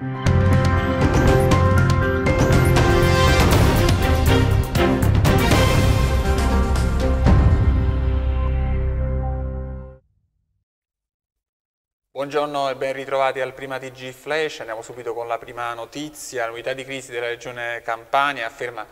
Buongiorno e ben ritrovati al Prima TG Flash. Andiamo subito con la prima notizia. L'unità di crisi della Regione Campania afferma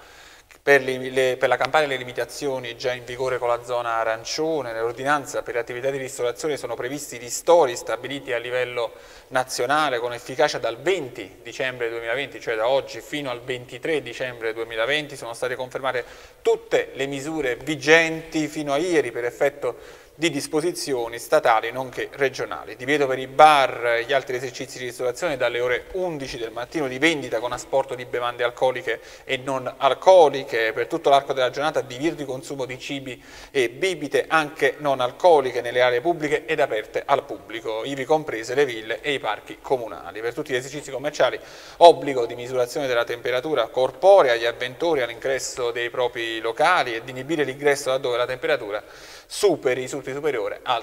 che per la Campania le limitazioni già in vigore con la zona arancione. Nell'ordinanza per le attività di ristorazione sono previsti ristori stabiliti a livello nazionale con efficacia dal 20 dicembre 2020, cioè da oggi fino al 23 dicembre 2020. Sono state confermate tutte le misure vigenti fino a ieri per effetto di disposizioni statali nonché regionali. Divieto per i bar e gli altri esercizi di ristorazione dalle ore 11 del mattino di vendita con asporto di bevande alcoliche e non alcoliche. Per tutto l'arco della giornata divieto di consumo di cibi e bibite anche non alcoliche nelle aree pubbliche ed aperte al pubblico, ivi comprese le ville e i parchi comunali. Per tutti gli esercizi commerciali obbligo di misurazione della temperatura corporea agli avventori all'ingresso dei propri locali e di inibire l'ingresso laddove la temperatura superi superiore al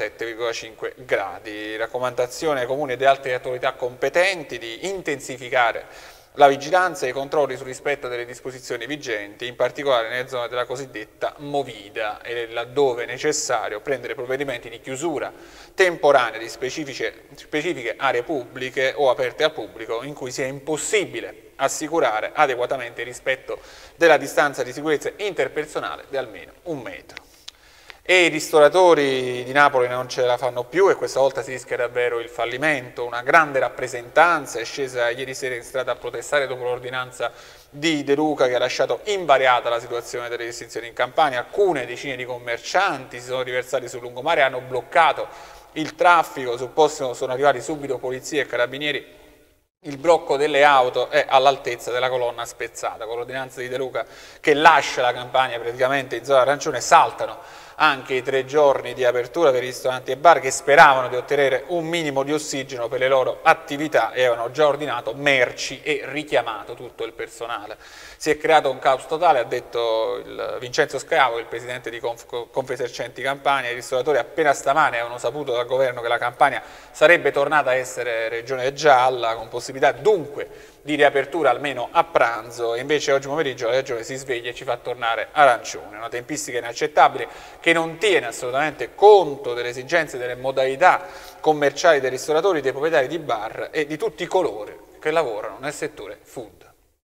37,5 gradi. Raccomandazione ai comuni ed altre autorità competenti di intensificare la vigilanza e i controlli sul rispetto delle disposizioni vigenti, in particolare nelle zone della cosiddetta movida e laddove necessario prendere provvedimenti di chiusura temporanea di specifiche aree pubbliche o aperte al pubblico in cui sia impossibile assicurare adeguatamente il rispetto della distanza di sicurezza interpersonale di almeno 1 metro. E i ristoratori di Napoli non ce la fanno più e questa volta si rischia davvero il fallimento. Una grande rappresentanza è scesa ieri sera in strada a protestare dopo l'ordinanza di De Luca che ha lasciato invariata la situazione delle restrizioni in Campania. Alcune decine di commercianti si sono riversati sul lungomare e hanno bloccato il traffico. Sul posto sono arrivati subito polizia e carabinieri. Il blocco delle auto è all'altezza della colonna spezzata. Con l'ordinanza di De Luca che lascia la Campania praticamente in zona arancione saltano anche i 3 giorni di apertura per i ristoranti e bar che speravano di ottenere un minimo di ossigeno per le loro attività e avevano già ordinato merci e richiamato tutto il personale. Si è creato un caos totale, ha detto il Vincenzo Scavo, il presidente di Confesercenti Campania. I ristoratori appena stamane avevano saputo dal governo che la Campania sarebbe tornata a essere regione gialla, con possibilità dunque di riapertura almeno a pranzo, e invece oggi pomeriggio la regione si sveglia e ci fa tornare arancione. Una tempistica inaccettabile che non tiene assolutamente conto delle esigenze e delle modalità commerciali dei ristoratori, dei proprietari di bar e di tutti coloro che lavorano nel settore food.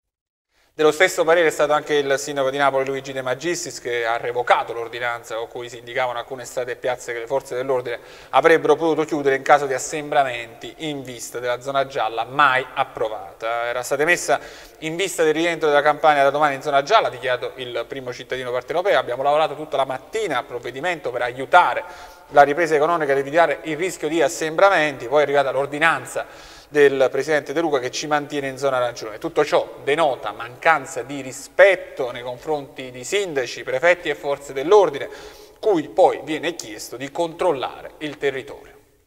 Dello stesso parere è stato anche il sindaco di Napoli Luigi De Magistris, che ha revocato l'ordinanza con cui si indicavano alcune strade e piazze che le forze dell'ordine avrebbero potuto chiudere in caso di assembramenti in vista della zona gialla mai approvata. Era stata messa in vista del rientro della Campania da domani in zona gialla, ha dichiarato il primo cittadino partenopeo. Abbiamo lavorato tutta la mattina al provvedimento per aiutare la ripresa economica ed evitare il rischio di assembramenti, poi è arrivata l'ordinanza del presidente De Luca che ci mantiene in zona arancione. Tutto ciò denota mancanza di rispetto nei confronti di sindaci, prefetti e forze dell'ordine, cui poi viene chiesto di controllare il territorio.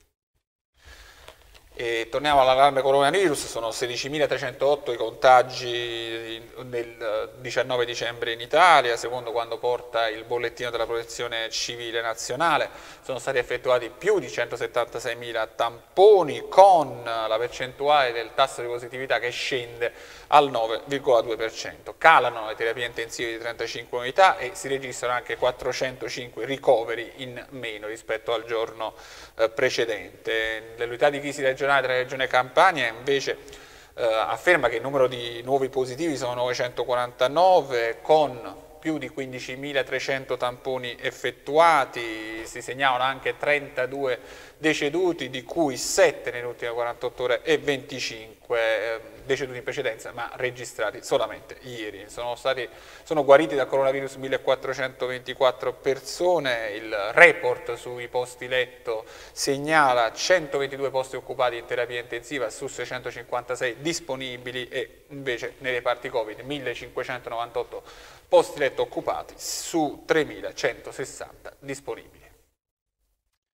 E torniamo all'allarme coronavirus. Sono 16.308 i contagi nel 19 dicembre in Italia, secondo quanto porta il bollettino della Protezione Civile Nazionale. Sono stati effettuati più di 176.000 tamponi, con la percentuale del tasso di positività che scende al 9,2%. Calano le terapie intensive di 35 unità e si registrano anche 405 ricoveri in meno rispetto al giorno precedente. L'unità di crisi regionale della Regione Campania invece afferma che il numero di nuovi positivi sono 949, con più di 15.300 tamponi effettuati. Si segnalano anche 32 deceduti, di cui 7 nelle ultime 48 ore e 25 deceduti in precedenza, ma registrati solamente ieri. Sono guariti dal coronavirus 1.424 persone. Il report sui posti letto segnala 122 posti occupati in terapia intensiva su 656 disponibili e invece nei reparti Covid 1.598 posti letto occupati su 3.160 disponibili.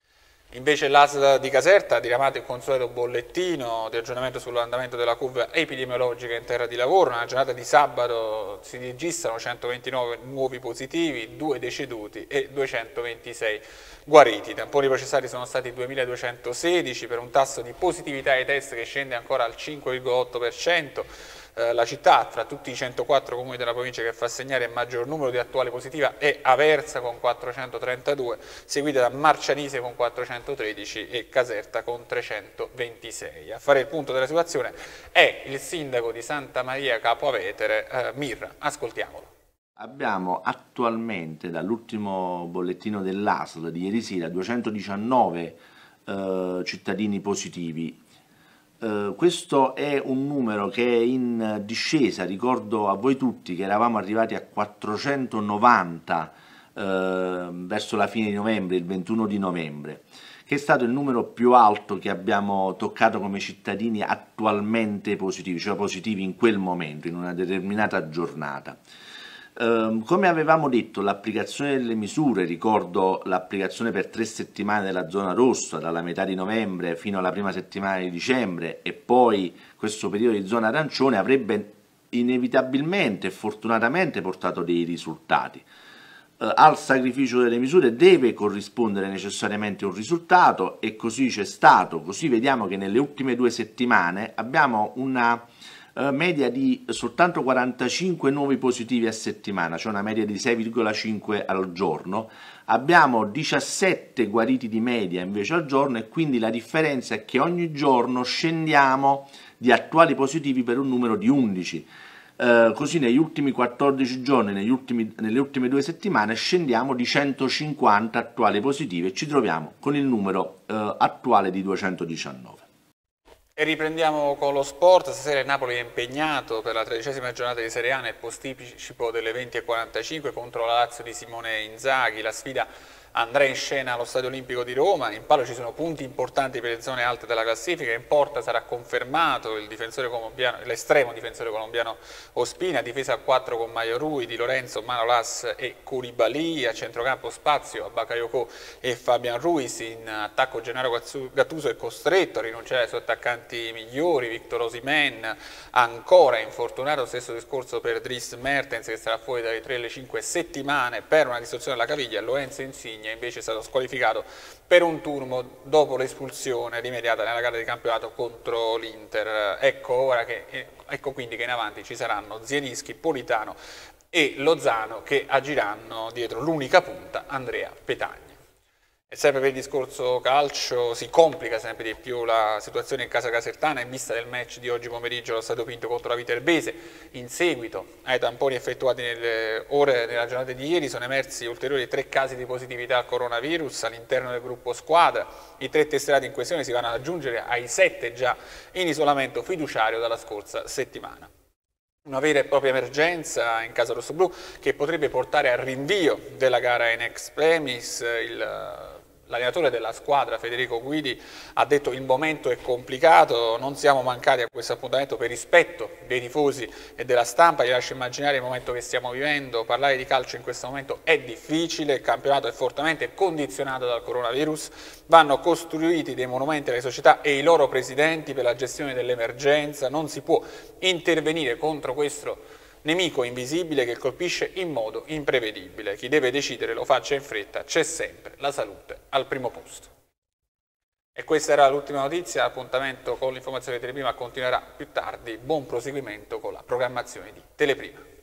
Invece l'ASL di Caserta ha diramato il consueto bollettino di aggiornamento sull'andamento della curva epidemiologica in terra di lavoro. Nella giornata di sabato si registrano 129 nuovi positivi, 2 deceduti e 226 guariti. I tamponi processati sono stati 2216 per un tasso di positività ai test che scende ancora al 5,8%. La città, fra tutti i 104 comuni della provincia che fa segnare il maggior numero di attuali positiva, è Aversa con 432, seguita da Marcianise con 413 e Caserta con 326. A fare il punto della situazione è il sindaco di Santa Maria Capo Avetere, Mirra. Ascoltiamolo. Abbiamo attualmente, dall'ultimo bollettino dell'ASL di ieri sera, 219 cittadini positivi. Questo è un numero che è in discesa. Ricordo a voi tutti che eravamo arrivati a 490 verso la fine di novembre, il 21 di novembre, che è stato il numero più alto che abbiamo toccato come cittadini attualmente positivi, cioè positivi in quel momento, in una determinata giornata. Come avevamo detto, l'applicazione delle misure, ricordo l'applicazione per 3 settimane della zona rossa, dalla metà di novembre fino alla prima settimana di dicembre, e poi questo periodo di zona arancione, avrebbe inevitabilmente e fortunatamente portato dei risultati. Al sacrificio delle misure deve corrispondere necessariamente un risultato, e così c'è stato. Così vediamo che nelle ultime 2 settimane abbiamo una media di soltanto 45 nuovi positivi a settimana, cioè una media di 6,5 al giorno. Abbiamo 17 guariti di media invece al giorno, e quindi la differenza è che ogni giorno scendiamo di attuali positivi per un numero di 11. Così negli ultimi 14 giorni, nelle ultime 2 settimane, scendiamo di 150 attuali positivi e ci troviamo con il numero attuale di 219. E riprendiamo con lo sport. Stasera il Napoli è impegnato per la 13ª giornata di Serie A nel posticipo delle 20:45 contro la Lazio di Simone Inzaghi. La sfida andrà in scena allo Stadio Olimpico di Roma. In palio ci sono punti importanti per le zone alte della classifica. In porta sarà confermato l'estremo difensore colombiano Ospina, difesa a 4 con Maio Rui, Di Lorenzo, Manolas e Koulibaly. A centrocampo spazio a Bakayoko e Fabian Ruiz. In attacco Gennaro Gattuso è costretto a rinunciare ai suoi attaccanti migliori. Victor Osimhen ancora infortunato, stesso discorso per Dries Mertens, che sarà fuori dalle 3 alle 5 settimane per una distorsione alla caviglia. Lorenzo Insigne invece è stato squalificato per un turno dopo l'espulsione rimediata nella gara di campionato contro l'Inter. Ecco quindi che in avanti ci saranno Zielinski, Politano e Lozano, che agiranno dietro l'unica punta, Andrea Petagna. E sempre per il discorso calcio si complica sempre di più la situazione in casa casertana in vista del match di oggi pomeriggio allo Stadio Pinto contro la Viterbese. In seguito ai tamponi effettuati nella giornata di ieri sono emersi ulteriori 3 casi di positività al coronavirus all'interno del gruppo squadra. I 3 testati in questione si vanno ad aggiungere ai 7 già in isolamento fiduciario dalla scorsa settimana. Una vera e propria emergenza in casa rossoblù che potrebbe portare al rinvio della gara in extremis. L'allenatore della squadra, Federico Guidi, ha detto: il momento è complicato, non siamo mancati a questo appuntamento per rispetto dei tifosi e della stampa. Gli lascio immaginare il momento che stiamo vivendo. Parlare di calcio in questo momento è difficile, il campionato è fortemente condizionato dal coronavirus, vanno costruiti dei monumenti alle società e ai loro presidenti per la gestione dell'emergenza, non si può intervenire contro questo nemico invisibile che colpisce in modo imprevedibile. Chi deve decidere lo faccia in fretta, c'è sempre la salute al primo posto. E questa era l'ultima notizia, l'appuntamento con l'informazione di Teleprima continuerà più tardi. Buon proseguimento con la programmazione di Teleprima.